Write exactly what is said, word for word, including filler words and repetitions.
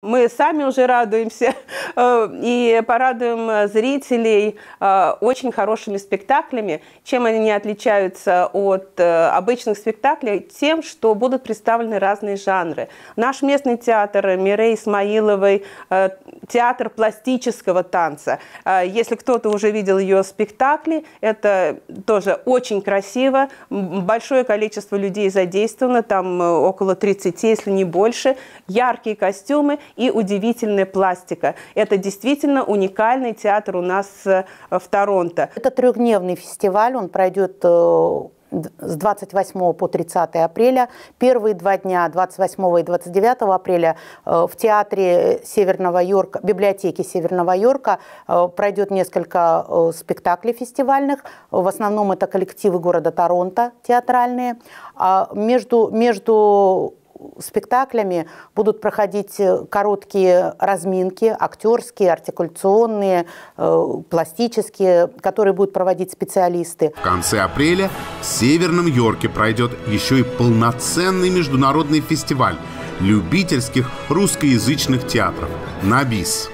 Мы сами уже радуемся и порадуем зрителей очень хорошими спектаклями. Чем они отличаются от обычных спектаклей? Тем, что будут представлены разные жанры. Наш местный театр Мирей Исмаиловой, театр пластического танца. Если кто-то уже видел ее спектакли, это тоже очень красиво. Большое количество людей задействовано, там около тридцати, если не больше. Яркие костюмы и удивительная пластика. Это действительно уникальный театр у нас в Торонто. Это трехдневный фестиваль, он пройдет с двадцать восьмого по тридцатое апреля. Первые два дня, двадцать восьмого и двадцать девятого апреля, в театре Северного Йорка, библиотеки Северного Йорка пройдет несколько спектаклей фестивальных. В основном это коллективы города Торонто театральные. А между, между спектаклями будут проходить короткие разминки, актерские, артикуляционные, э, пластические, которые будут проводить специалисты. В конце апреля в Северном Йорке пройдет еще и полноценный международный фестиваль любительских русскоязычных театров «Набис».